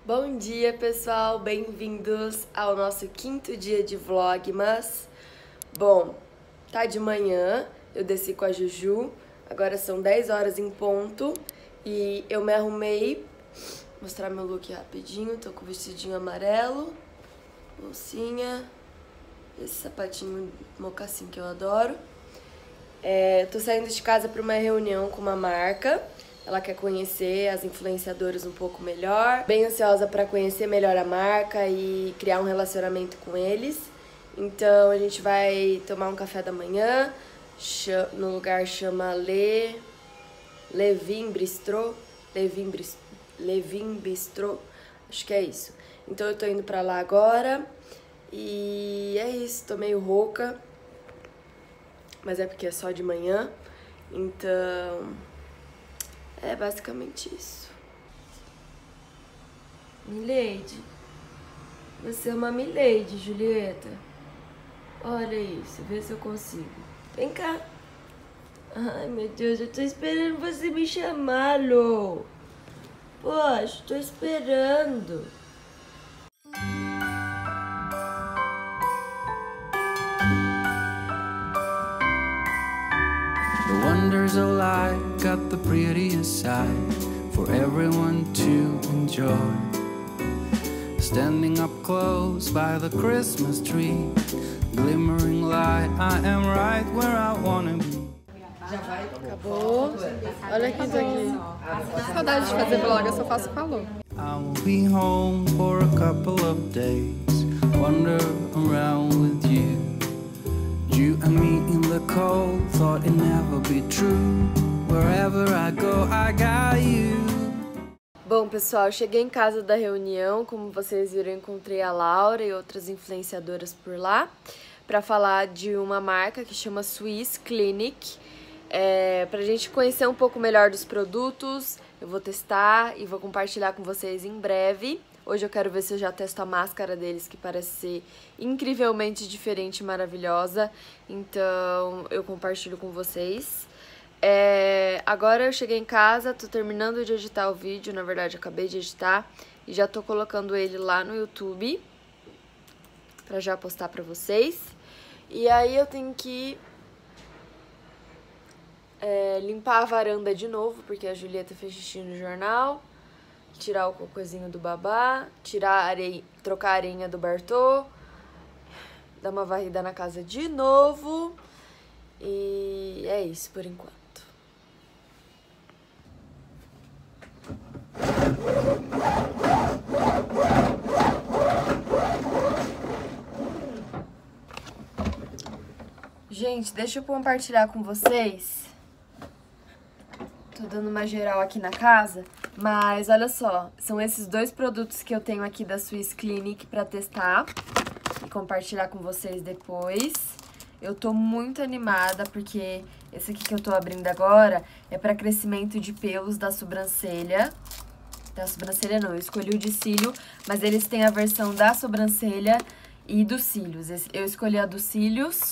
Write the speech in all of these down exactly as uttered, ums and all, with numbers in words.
Bom dia, pessoal! Bem-vindos ao nosso quinto dia de vlogmas. Bom, tá de manhã, eu desci com a Juju, agora são dez horas em ponto e eu me arrumei. Vou mostrar meu look rapidinho, tô com o vestidinho amarelo, bolsinha, esse sapatinho mocassim que eu adoro. É, tô saindo de casa para uma reunião com uma marca. Ela quer conhecer as influenciadoras um pouco melhor. Bem ansiosa para conhecer melhor a marca e criar um relacionamento com eles. Então a gente vai tomar um café da manhã no lugar chama Le Levin Bistrô. Levin Bistrô. Levin Bistrô. Acho que é isso. Então eu tô indo pra lá agora. E é isso, tô meio rouca. Mas é porque é só de manhã. Então é basicamente isso. Milady. Você é uma Milady, Julieta. Olha isso, vê se eu consigo. Vem cá. Ai, meu Deus, eu tô esperando você me chamar, Lô. Poxa, tô esperando. The wonders of life got the prettiest side for everyone to enjoy. Standing up close by the Christmas tree, glimmering light, I am right where I wanna be. Acabou. Olha quem tá aqui. Saudade de fazer vlog, eu só faço calor. I will be home for a couple of days, wander around with you. You and me in the cold, thought it'd never be true. Wherever I go, I got you. Bom, pessoal, eu cheguei em casa da reunião. Como vocês viram, eu encontrei a Laura e outras influenciadoras por lá para falar de uma marca que chama Swiss Clinic. É, pra gente conhecer um pouco melhor dos produtos, eu vou testar e vou compartilhar com vocês em breve. Hoje eu quero ver se eu já testo a máscara deles, que parece ser incrivelmente diferente e maravilhosa. Então eu compartilho com vocês. É, agora eu cheguei em casa, tô terminando de editar o vídeo. Na verdade, eu acabei de editar e já tô colocando ele lá no YouTube pra já postar pra vocês. E aí eu tenho que é, limpar a varanda de novo, porque a Julieta fez xixi no jornal. Tirar o cocôzinho do babá, tirar a areia, trocar a areinha do Bartô, dar uma varrida na casa de novo. E é isso por enquanto. Gente, deixa eu compartilhar com vocês. Tô dando uma geral aqui na casa, mas olha só, são esses dois produtos que eu tenho aqui da Swiss Clinic pra testar e compartilhar com vocês depois. Eu tô muito animada porque esse aqui que eu tô abrindo agora é pra crescimento de pelos da sobrancelha. Da sobrancelha não, eu escolhi o de cílio, mas eles têm a versão da sobrancelha e dos cílios. Eu escolhi a dos cílios.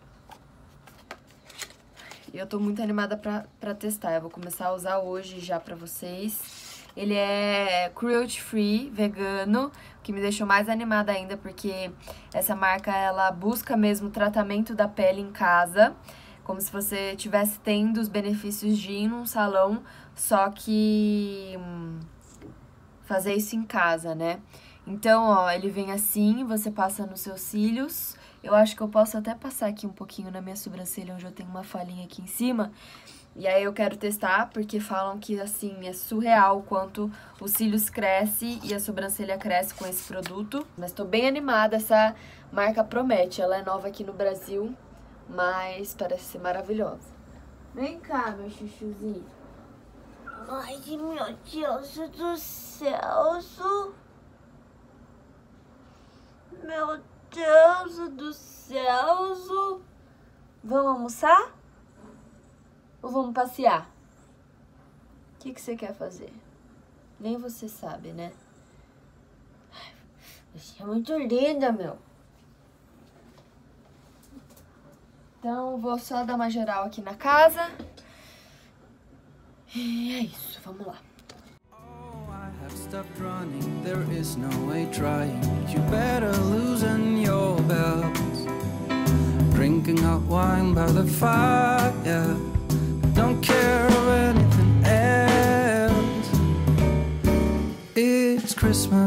E eu tô muito animada pra, pra testar. Eu vou começar a usar hoje já pra vocês. Ele é cruelty free, vegano, o que me deixou mais animada ainda, porque essa marca, ela busca mesmo o tratamento da pele em casa, como se você estivesse tendo os benefícios de ir num salão, só que hum, fazer isso em casa, né? Então, ó, ele vem assim, você passa nos seus cílios. Eu acho que eu posso até passar aqui um pouquinho na minha sobrancelha, onde eu tenho uma falhinha aqui em cima. E aí eu quero testar, porque falam que, assim, é surreal o quanto os cílios crescem e a sobrancelha cresce com esse produto. Mas tô bem animada, essa marca promete. Ela é nova aqui no Brasil, mas parece ser maravilhosa. Vem cá, meu chuchuzinho. Ai, meu Deus do céu. Meu Deus do céu. Vamos almoçar? Ou vamos passear? O que, que você quer fazer? Nem você sabe, né? Você é muito linda, meu. Então, vou só dar uma geral aqui na casa. E é isso, vamos lá. stopped running, there is no way trying. You better loosen your belts. Drinking hot wine by the fire, don't care of anything else. It's Christmas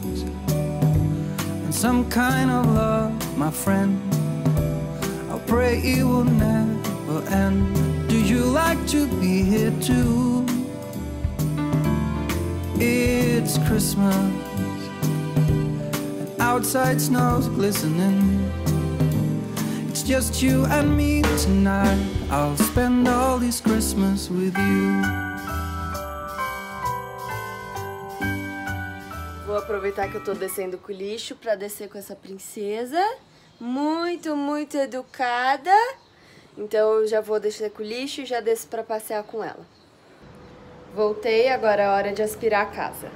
and some kind of love, my friend. I pray it will never end. Do you like to be here too? It's Christmas and outside snow's glistening. It's just you and me tonight. I'll spend all this Christmas with you. Vou aproveitar que eu tô descendo com o lixo pra descer com essa princesa. Muito, muito educada. Então eu já vou descer com o lixo e já desço pra passear com ela. Voltei, agora é hora de aspirar a casa.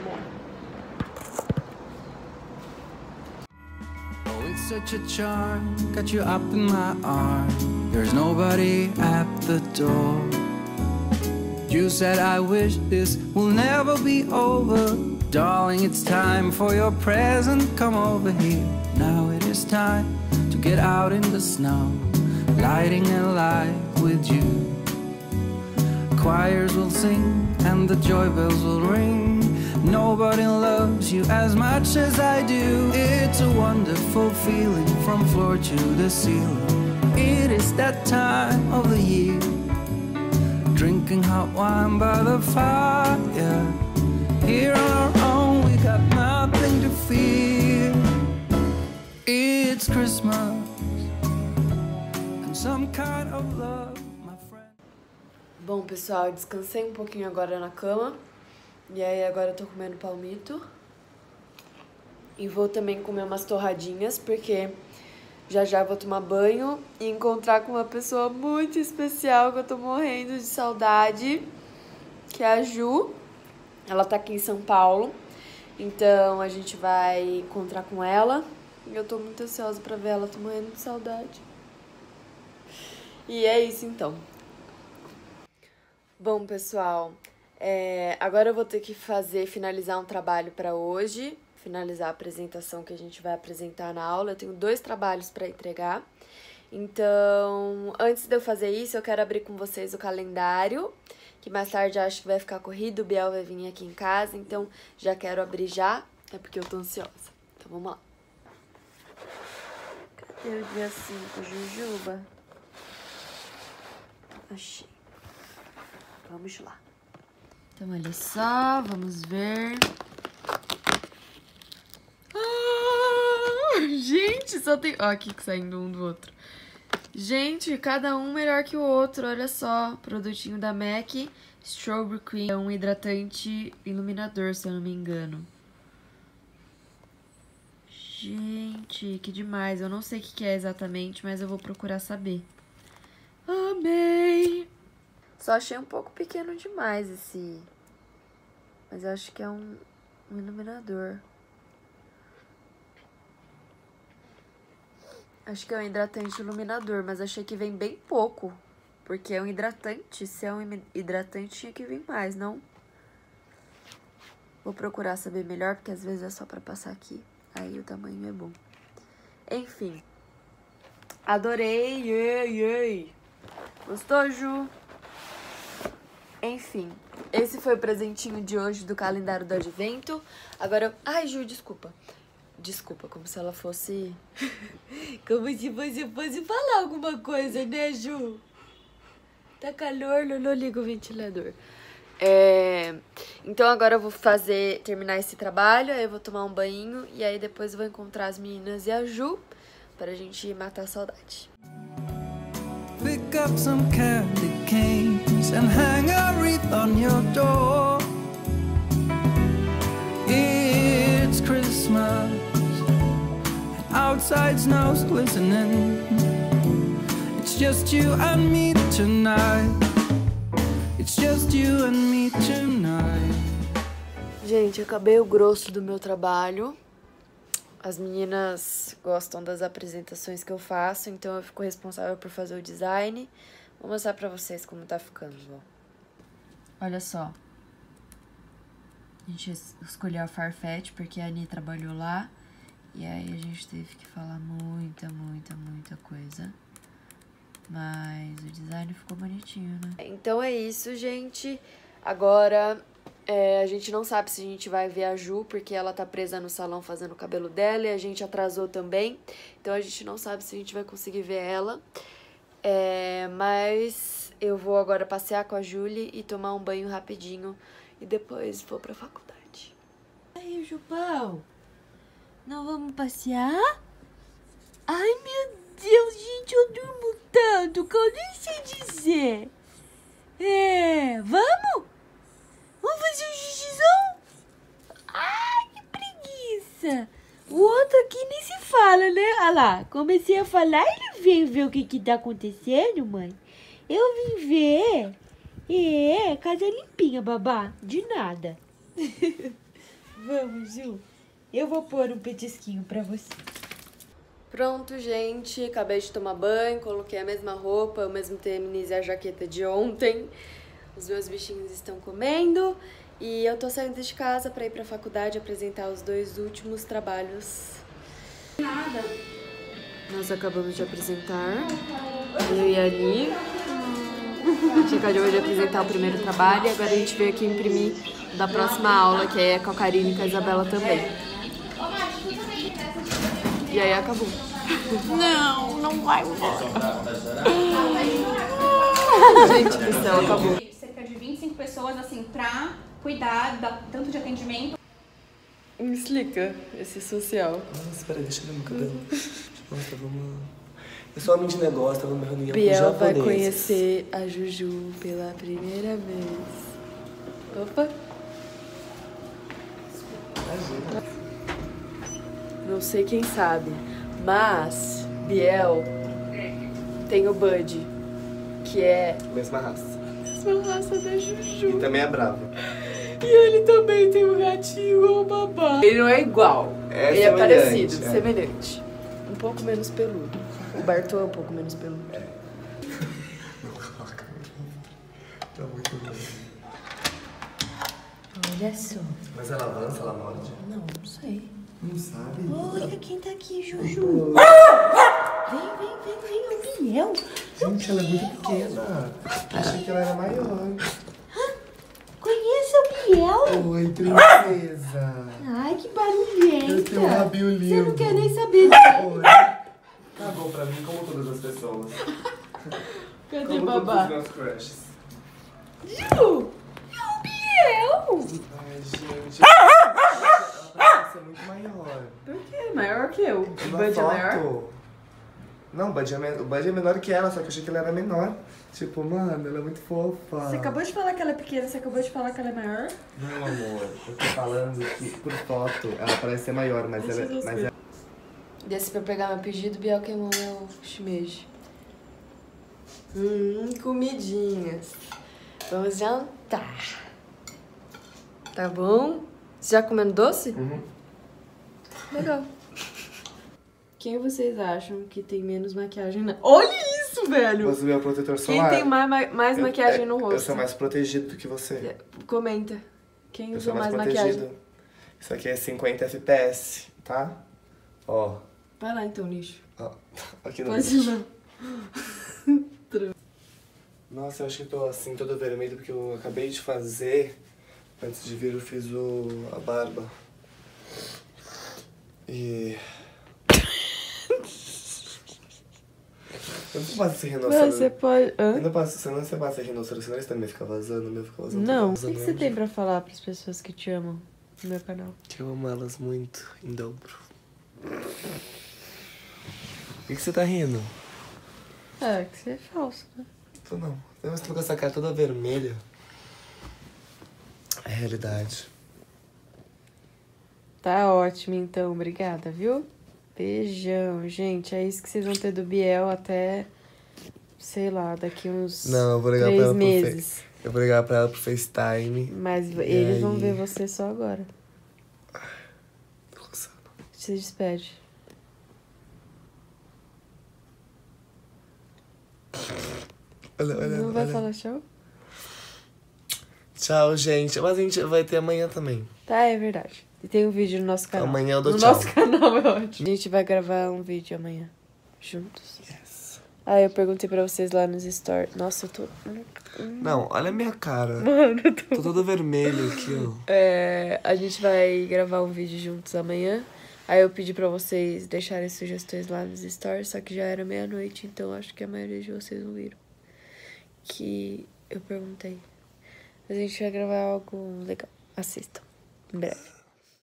Oh, it's such a charm, got you up in my arms. There's nobody at the door. You said I wish this will never be over. Darling, it's time for your present, come over here. Now it is time to get out in the snow, lighting a light with you. Choirs will sing and the joy bells will ring. Nobody loves you as much as I do. It's a wonderful feeling from floor to the ceiling. It is that time of the year, drinking hot wine by the fire. Here on our own we got nothing to fear. It's Christmas and some kind of love. Bom, pessoal, descansei um pouquinho agora na cama. E aí agora eu tô comendo palmito. E vou também comer umas torradinhas, porque já já vou tomar banho e encontrar com uma pessoa muito especial que eu tô morrendo de saudade, que é a Ju. Ela tá aqui em São Paulo, então a gente vai encontrar com ela. E eu tô muito ansiosa pra ver ela, tô morrendo de saudade. E é isso então. Bom, pessoal, é, agora eu vou ter que fazer, finalizar um trabalho para hoje, finalizar a apresentação que a gente vai apresentar na aula. Eu tenho dois trabalhos para entregar. Então, antes de eu fazer isso, eu quero abrir com vocês o calendário, que mais tarde eu acho que vai ficar corrido, o Biel vai vir aqui em casa, então já quero abrir já, é porque eu tô ansiosa. Então, vamos lá. Cadê o dia cinco, Jujuba? Achei. Vamos lá. Então, olha só, vamos ver. Ah, gente, só tem... Ó, aqui saindo um do outro. Gente, cada um melhor que o outro, olha só. Produtinho da MAC, Strawberry Cream. É um hidratante iluminador, se eu não me engano. Gente, que demais. Eu não sei o que é exatamente, mas eu vou procurar saber. Amei! Só achei um pouco pequeno demais esse... Mas eu acho que é um, um iluminador. Acho que é um hidratante iluminador, mas achei que vem bem pouco. Porque é um hidratante. Se é um hidratante, tinha que vir mais, não? Vou procurar saber melhor, porque às vezes é só pra passar aqui. Aí o tamanho é bom. Enfim. Adorei! Yay, yay. Gostou, Ju? Enfim, esse foi o presentinho de hoje do calendário do advento. Agora eu... Ai, Ju, desculpa. Desculpa, como se ela fosse... como se você fosse falar alguma coisa, né, Ju? Tá calor, não, não liga o ventilador. É... Então agora eu vou fazer, terminar esse trabalho, aí eu vou tomar um banho e aí depois eu vou encontrar as meninas e a Ju pra gente matar a saudade. Pick up some candy canes and hang a wreath on your door. It's Christmas, outside snow's glistening. It's just you and me tonight. It's just you and me tonight. Gente, acabei o grosso do meu trabalho. As meninas gostam das apresentações que eu faço, então eu fico responsável por fazer o design. Vou mostrar pra vocês como tá ficando, ó. Olha só. A gente escolheu a Farfetch porque a Ani trabalhou lá. E aí a gente teve que falar muita, muita, muita coisa. Mas o design ficou bonitinho, né? Então é isso, gente. Agora é, a gente não sabe se a gente vai ver a Ju, porque ela tá presa no salão fazendo o cabelo dela e a gente atrasou também. Então a gente não sabe se a gente vai conseguir ver ela. É, mas eu vou agora passear com a Julie e tomar um banho rapidinho. E depois vou pra faculdade. Aí, Jupão, não vamos passear? Ai, meu Deus, gente, eu durmo tanto que eu nem sei dizer. É, vamos? Vamos fazer um xixizão? Ai, que preguiça. O outro aqui nem se fala, né? Olha lá, comecei a falar, ele veio ver o que que tá acontecendo, mãe. Eu vim ver. É, casa limpinha, babá. De nada. Vamos, Ju. Eu vou pôr um petisquinho pra você. Pronto, gente. Acabei de tomar banho, coloquei a mesma roupa, o mesmo tênis e a jaqueta de ontem. Os meus bichinhos estão comendo e eu tô saindo de casa pra ir pra faculdade apresentar os dois últimos trabalhos. Nada. Nós acabamos de apresentar, eu e a Ani. A gente acabou de apresentar o primeiro trabalho e agora a gente veio aqui imprimir da próxima aula, que é com a Karine e com a Isabela também. E aí acabou. Não, não vai embora. Gente do céu, acabou. Cerca de vinte e cinco pessoas, assim, pra cuidar da, tanto de atendimento. Me explica esse social. Nossa, peraí, deixa eu ver meu cabelo. Nossa, vamos... Eu sou homem de negócio, tava me reunindo com Biel vai japoneses. conhecer a Juju pela primeira vez. Opa! Imagina. Não sei quem sabe, mas Biel tem o Bud, que é Mesma raça. a mesma raça da Juju. E também é bravo. E ele também tem um gatinho igual o babá. Ele não é igual, É ele é semelhante, parecido, é. semelhante. Um pouco menos peludo. O Bartô é um pouco menos peludo. Tá muito bom. Olha só. Mas ela avança, ela morde? Não, não sei. Não sabe? Olha quem tá aqui, Juju. Vem, vem, vem, vem, é o Biel. Gente, ela é muito pequena. Achei que ela era maior. Conheça o Biel? Oi, princesa. Ai, que barulhenta. Eu tenho um rabinho lindo. Você não quer nem saber. Oi. Tá bom pra mim, como todas as pessoas. Cadê Como babá? todos os meus crushes. Ju! É o Biel! Ai, gente. Ela parece ser muito maior. Por quê? Maior que eu. O Na Bud é foto- maior? Não, o Bud, é men- o Bud é menor que ela, só que eu achei que ele era menor. Tipo, mano, ela é muito fofa. Você acabou de falar que ela é pequena, você acabou de falar que ela é maior? Não, amor, eu tô falando que por foto ela parece ser maior, mas ela é. Mas é... Desce pra pegar meu pedido, Biel queimou meu shimeji. Hum, comidinhas. Vamos jantar. Tá bom? Você já comendo doce? Uhum. Legal. Quem vocês acham que tem menos maquiagem na... Olha isso, velho! Você viu o protetor Quem solar? tem mais, ma- mais Eu- maquiagem é- no rosto? Eu sou mais protegido do que você. Comenta. Quem Eu usou sou mais, mais, protegido. maquiagem? Isso aqui é cinquenta F P S, tá? Ó. Vai lá então, lixo. Ó. Aqui no Pode ir lá. Nossa, eu acho que eu tô assim, todo vermelho, porque eu acabei de fazer. Antes de vir eu fiz o, a barba. E... Eu não posso ser rinoceronte. Você pode... Hã? Eu não posso, você não você passa ser rinoceronte, senão eles também ficam vazando, o meu fica vazando. Não. O vazando que, que você onde? tem pra falar pras pessoas que te amam no meu canal? Que eu amo elas muito, em dobro. Por que, que você tá rindo? É, que você é falso, né? Tô não. Você tá com essa cara toda vermelha. É realidade. Tá ótimo, então. Obrigada, viu? Beijão, gente. É isso que vocês vão ter do Biel até, sei lá, daqui uns Não, eu vou ligar pra três ela pro meses. Face. Eu vou ligar pra ela pro FaceTime. Mas E eles vão aí? ver você só agora. Tô coçando. Se despede. Olha, olha, Não vai olha. falar tchau? Tchau, gente. Mas a gente vai ter amanhã também. Tá, é verdade. E tem um vídeo no nosso canal. Amanhã eu dou no tchau. nosso canal é ótimo. A gente vai gravar um vídeo amanhã. Juntos. Yes. Ah, eu perguntei pra vocês lá nos stories. Nossa, eu tô... Não, olha a minha cara. Mano, eu tô... Tô todo vermelho aqui, ó. É, a gente vai gravar um vídeo juntos amanhã. Aí eu pedi pra vocês deixarem sugestões lá nos stories, só que já era meia-noite, então acho que a maioria de vocês não viram. Que eu perguntei. Mas a gente vai gravar algo legal. Assistam. Em breve.